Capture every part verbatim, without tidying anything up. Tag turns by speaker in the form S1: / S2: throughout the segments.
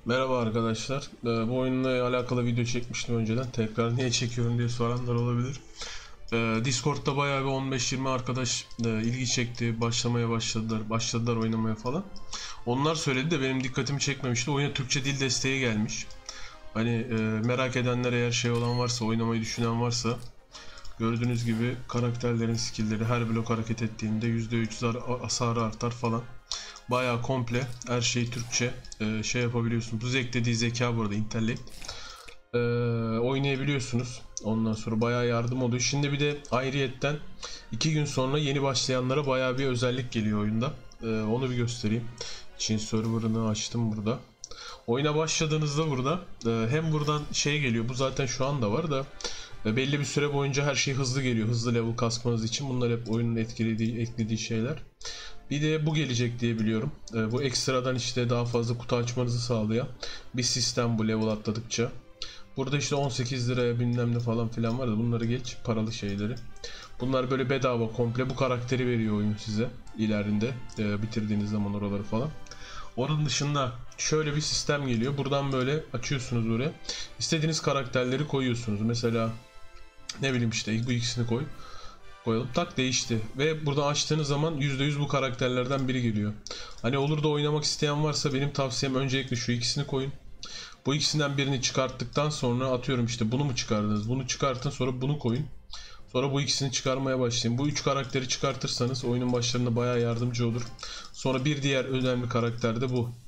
S1: Merhaba arkadaşlar. Ee, bu oyunla alakalı video çekmiştim önceden. Tekrar niye çekiyorum diye soranlar olabilir. Ee, Discord'da bayağı bir on beş yirmi arkadaş e, ilgi çekti. Başlamaya başladılar. Başladılar oynamaya falan. Onlar söyledi de benim dikkatimi çekmemişti. Oyuna Türkçe dil desteği gelmiş. Hani e, merak edenler, eğer şey olan varsa, oynamayı düşünen varsa, gördüğünüz gibi karakterlerin skill'leri her blok hareket ettiğinde yüzde üç hasarı artar falan. Bayağı komple her şey Türkçe e, şey yapabiliyorsunuz. Bu zek dediği zeka, bu arada intellect. E, oynayabiliyorsunuz. Ondan sonra bayağı yardım oluyor. Şimdi bir de ayrıyetten iki gün sonra yeni başlayanlara bayağı bir özellik geliyor oyunda. E, onu bir göstereyim. Çin server'ını açtım burada. Oyuna başladığınızda burada e, hem buradan şey geliyor. Bu zaten şu anda var da e, belli bir süre boyunca her şey hızlı geliyor. Hızlı level kasmanız için. Bunlar hep oyunun etkilediği, eklediği şeyler. Bir de bu gelecek diye biliyorum. E, bu ekstradan işte daha fazla kutu açmanızı sağlayan bir sistem bu level atladıkça. Burada işte on sekiz liraya bilmem ne falan filan var da bunları geç, paralı şeyleri. Bunlar böyle bedava komple bu karakteri veriyor oyun size ilerinde e, bitirdiğiniz zaman oraları falan. Onun dışında şöyle bir sistem geliyor. Buradan böyle açıyorsunuz oraya. İstediğiniz karakterleri koyuyorsunuz. Mesela ne bileyim işte bu ikisini koy. Koyalım, tak, değişti ve burada açtığınız zaman yüzde yüz bu karakterlerden biri geliyor. Hani olur da oynamak isteyen varsa benim tavsiyem öncelikle şu ikisini koyun. Bu ikisinden birini çıkarttıktan sonra atıyorum işte bunu mu çıkardınız, bunu çıkartın, sonra bunu koyun. Sonra bu ikisini çıkarmaya başlayın. Bu üç karakteri çıkartırsanız oyunun başlarında bayağı yardımcı olur. Sonra bir diğer önemli karakter de bu.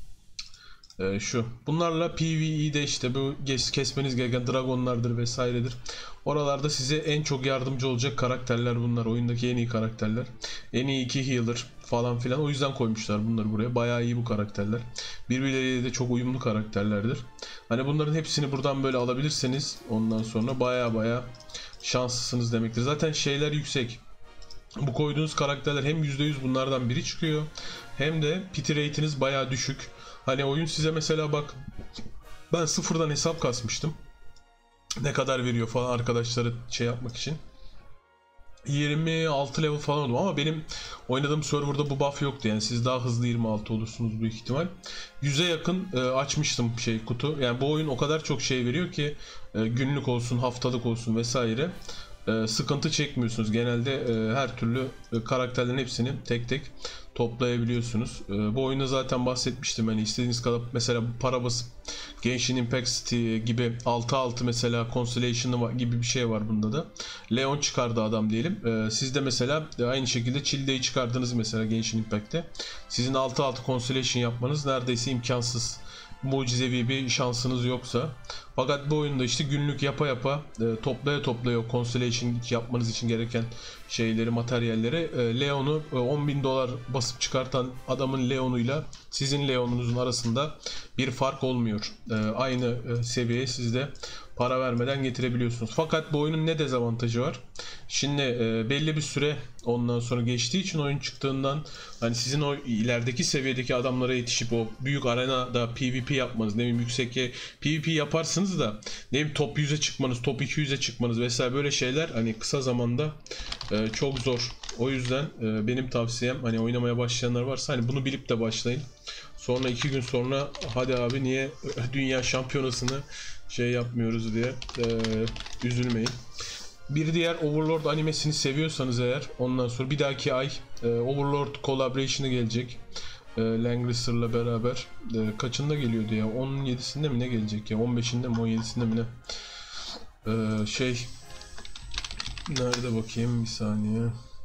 S1: Ee, şu. Bunlarla PvE'de işte bu kesmeniz gereken dragonlardır vesairedir. Oralarda size en çok yardımcı olacak karakterler bunlar. Oyundaki en iyi karakterler. En iyi iki healer falan filan. O yüzden koymuşlar bunları buraya. Bayağı iyi bu karakterler. Birbirleriyle de çok uyumlu karakterlerdir. Hani bunların hepsini buradan böyle alabilirseniz ondan sonra bayağı bayağı şanslısınız demektir. Zaten şeyler yüksek. Bu koyduğunuz karakterler hem yüzde yüz bunlardan biri çıkıyor. Hem de pity rate'iniz bayağı düşük. Hani oyun size mesela bak, ben sıfırdan hesap kasmıştım. Ne kadar veriyor falan arkadaşları şey yapmak için. yirmi altı level falan oldum ama benim oynadığım serverda bu buff yoktu, yani siz daha hızlı yirmi altı olursunuz büyük ihtimal. yüze yakın e, açmıştım şey kutu. Yani bu oyun o kadar çok şey veriyor ki e, günlük olsun, haftalık olsun vesaire. E, sıkıntı çekmiyorsunuz. Genelde e, her türlü e, karakterlerin hepsini tek tek toplayabiliyorsunuz. E, bu oyunda zaten bahsetmiştim. Hani istediğiniz kadar mesela para basıp Genshin Impact gibi altı altı mesela Constellation'ı gibi bir şey var bunda da. Leon çıkardı adam diyelim. E, siz de mesela aynı şekilde Childe'yi çıkardınız mesela Genshin Impact'te. Sizin altı altı Constellation yapmanız neredeyse imkansız. Mucizevi bir şansınız yoksa. Fakat bu oyunda işte günlük yapa yapa e, toplaya toplaya o Constellation yapmanız için gereken şeyleri, materyalleri, e, Leon'u e, on bin dolar basıp çıkartan adamın Leon'uyla sizin Leon'unuzun arasında bir fark olmuyor. E, aynı e, seviyeye siz de para vermeden getirebiliyorsunuz. Fakat bu oyunun ne dezavantajı var? Şimdi e, belli bir süre ondan sonra geçtiği için oyun çıktığından hani sizin o ilerideki seviyedeki adamlara yetişip o büyük arenada PvP yapmanız, ne bileyim yüksekke PvP yaparsınız da ne bileyim top yüze çıkmanız, top iki yüze çıkmanız vesaire böyle şeyler hani kısa zamanda e, çok zor. O yüzden e, benim tavsiyem hani oynamaya başlayanlar varsa hani bunu bilip de başlayın. Sonra iki gün sonra hadi abi niye dünya şampiyonasını şey yapmıyoruz diye e, üzülmeyin. Bir diğer Overlord animesini seviyorsanız eğer ondan sonra bir dahaki ay e, Overlord collaboration'ı gelecek. E, Langrisser'la beraber e, kaçında geliyordu ya? on yedisinde mi ne gelecek ya? on beşinde mi on yedisinde mi ne? E, şey nerede bakayım bir saniye.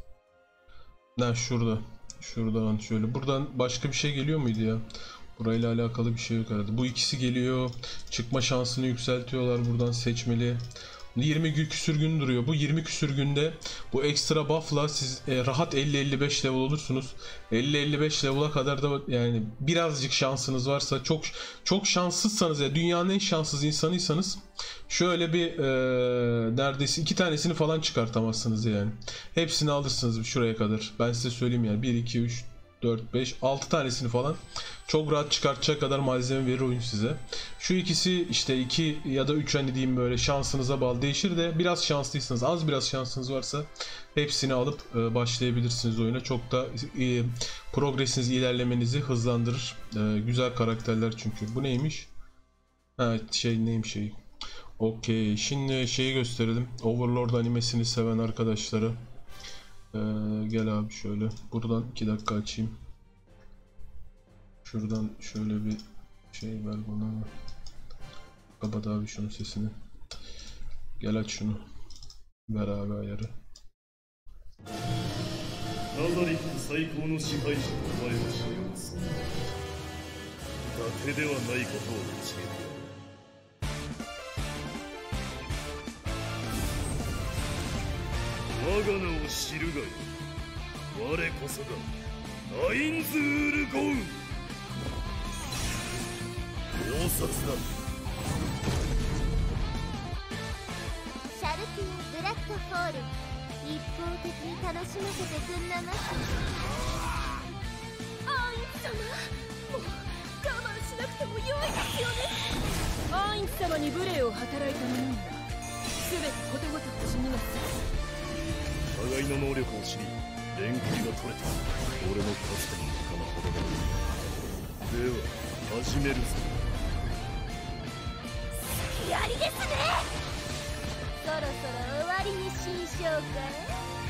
S1: Ne şurada. Şuradan şöyle. Buradan başka bir şey geliyor muydu ya? Burayla alakalı bir şey yok herhalde. Bu ikisi geliyor. Çıkma şansını yükseltiyorlar buradan seçmeli. yirmi küsür gün duruyor. Bu yirmi küsür günde bu ekstra buff'la siz e, rahat elli elli beş level olursunuz. elli elli beş level'a kadar da yani birazcık şansınız varsa, çok çok şanssızsanız ya, dünyanın en şanssız insanıysanız şöyle bir e, neredeyse iki tanesini falan çıkartamazsınız yani. Hepsini alırsınız şuraya kadar. Ben size söyleyeyim yani bir iki üç dört beş altı tanesini falan çok rahat çıkartacak kadar malzeme verir oyun size. Şu ikisi işte iki ya da üç hani diyeyim, böyle şansınıza bağlı değişir de biraz şanslıysanız, az biraz şansınız varsa hepsini alıp e, başlayabilirsiniz oyuna. Çok da e, progresinizi, ilerlemenizi hızlandırır. E, güzel karakterler çünkü. Bu neymiş? Evet, şey neyim şey. Okey, şimdi şeyi gösterelim. Overlord animesini seven arkadaşlara. Ee, gel abi şöyle. Buradan iki dakika açayım. Şuradan şöyle bir şey ver bana. Kapat abi şunun sesini. Gel aç şunu. Ver abi ayarı.
S2: ナザリック最高の支配者のお前を知ります。伊達ではないことを教えてやる。我が名を知るがよ。我こそがアインズール・ゴウン。盗撮だ。
S3: シャルティア・ブラッドフォール。一方的に楽しませてくんなまし。アイン様、もう我慢しなくても良いですよね。
S4: アイン様に無礼を働いた者には全てことごとく死にます。
S2: 互いの能力を知り連携が取れた俺のかつての仲間ほどだ。では始めるぞ。
S3: やりですね。そろそろ終わりにしんしょうか。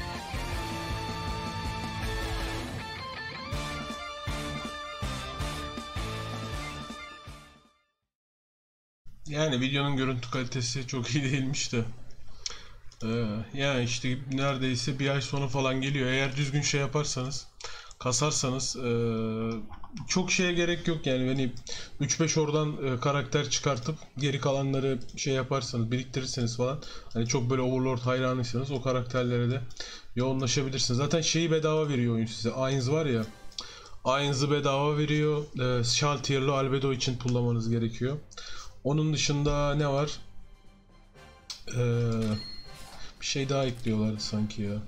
S1: Yani videonun görüntü kalitesi çok iyi değilmiş de. Ee, yani işte neredeyse bir ay sonra falan geliyor. Eğer düzgün şey yaparsanız, kasarsanız ee, çok şeye gerek yok yani. Hani üç beş oradan e, karakter çıkartıp geri kalanları şey yaparsanız, biriktirirseniz falan, hani çok böyle Overlord hayranıysanız o karakterlere de yoğunlaşabilirsiniz. Zaten şeyi bedava veriyor oyun size. Ainz var ya. Ainz'ı bedava veriyor. E, Shaltier'lı Albedo için pullamanız gerekiyor. Onun dışında ne var? Ee, bir şey daha ekliyorlardı sanki ya.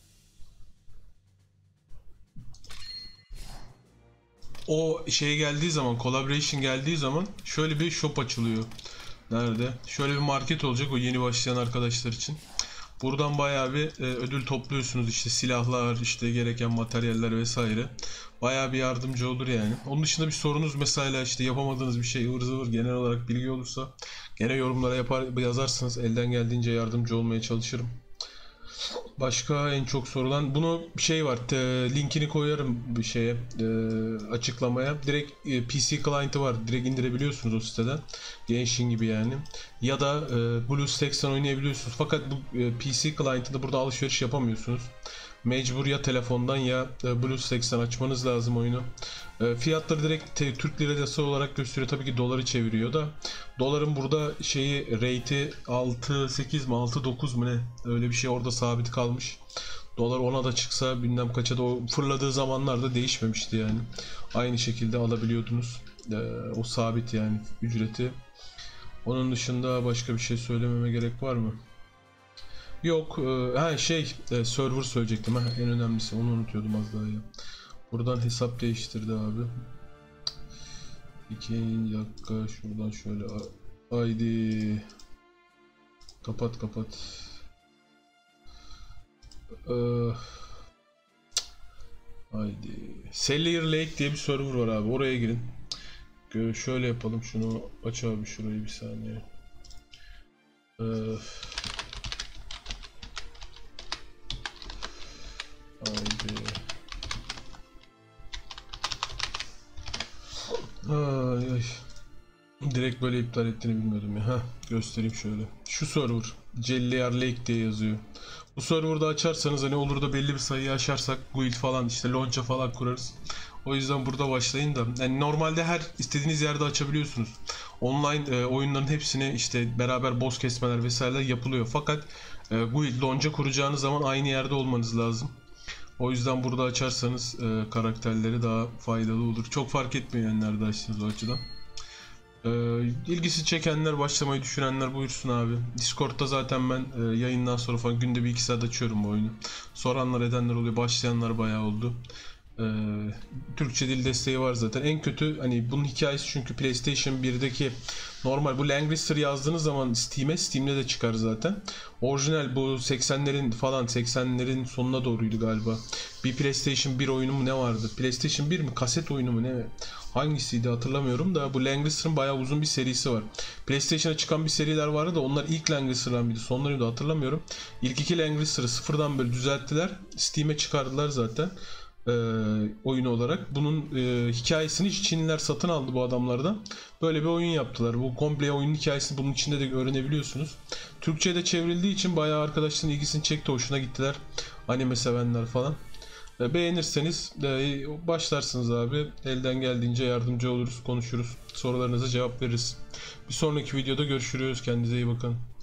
S1: O şey geldiği zaman, collaboration geldiği zaman şöyle bir shop açılıyor. Nerede? Şöyle bir market olacak o yeni başlayan arkadaşlar için. Buradan bayağı bir e, ödül topluyorsunuz, işte silahlar, işte gereken materyaller vesaire. Bayağı bir yardımcı olur yani. Onun dışında bir sorunuz, mesela işte yapamadığınız bir şey, ıvır zıvır genel olarak bilgi olursa gene yorumlara yapar yazarsınız. Elden geldiğince yardımcı olmaya çalışırım. Başka en çok sorulan, bunu bir şey var, e, linkini koyarım bir şeye, e, açıklamaya. Direkt e, P C client'ı var, direkt indirebiliyorsunuz o siteden, Genshin gibi yani. Ya da e, BlueStacks'ten oynayabiliyorsunuz. Fakat bu e, P C client'ında burada alışveriş yapamıyorsunuz. Mecbur ya telefondan ya e, BlueStacks'ten açmanız lazım oyunu. E, fiyatları direkt te, Türk lirası olarak gösteriyor. Tabii ki doları çeviriyor da. Doların burada şeyi, rate'i altı sekiz mi altı dokuz mu ne? Öyle bir şey orada sabit kalmış. Dolar ona da çıksa bilmem kaça da, o fırladığı zamanlarda değişmemişti yani. Aynı şekilde alabiliyordunuz. E, o sabit yani ücreti. Onun dışında başka bir şey söylememe gerek var mı? Yok, e, ha şey, e, server söyleyecektim, ha en önemlisi, onu unutuyordum az daha ya. Buradan hesap değiştirdi abi. İki dakika şuradan şöyle, haydi kapat kapat. Ee, haydi Cellier Lake diye bir server var abi, oraya girin. Şöyle yapalım, şunu aç abi şurayı bir saniye. Ee, haydi. Ay, ay. Direkt böyle iptal ettiğini bilmiyordum ya. Heh, göstereyim şöyle. Şu server Cellier Lake diye yazıyor. Bu serverda açarsanız, hani olur da belli bir sayıyı aşarsak guild falan, işte lonca falan kurarız. O yüzden burada başlayın da. Yani normalde her istediğiniz yerde açabiliyorsunuz. Online e, oyunların hepsini işte beraber boss kesmeler vesaireler yapılıyor. Fakat e, guild lonca kuracağınız zaman aynı yerde olmanız lazım. O yüzden burada açarsanız e, karakterleri daha faydalı olur. Çok fark etmiyor yani nerede açtığınız o açıdan. E, ilgisi çekenler, başlamayı düşünenler buyursun abi. Discord'da zaten ben e, yayından sonra falan günde bir iki saat açıyorum bu oyunu. Soranlar edenler oluyor, başlayanlar bayağı oldu. Ee, Türkçe dil desteği var zaten. En kötü hani bunun hikayesi çünkü PlayStation birdeki normal bu Langrisser yazdığınız zaman Steam'e Steam'de de çıkar zaten. Orijinal bu seksenlerin falan seksenlerin sonuna doğruydu galiba. Bir PlayStation bir oyunu mu ne vardı? PlayStation bir mi? Kaset oyunu mu ne? Hangisiydi hatırlamıyorum da bu Langrisser'ın bayağı uzun bir serisi var. PlayStation'a çıkan bir seriler vardı da onlar ilk Langrisser'dan mıydı? Sonlarını da hatırlamıyorum. İlk iki Langrisser'ı sıfırdan böyle düzelttiler. Steam'e çıkardılar zaten. E, oyunu olarak. Bunun e, hikayesini Çinliler satın aldı bu adamlardan. Böyle bir oyun yaptılar. Bu komple oyunun hikayesini bunun içinde de öğrenebiliyorsunuz. Türkçe'de çevrildiği için bayağı arkadaşların ilgisini çekti. Hoşuna gittiler. Anime sevenler falan. E, beğenirseniz e, başlarsınız abi. Elden geldiğince yardımcı oluruz, konuşuruz. Sorularınıza cevap veririz. Bir sonraki videoda görüşürüz. Kendinize iyi bakın.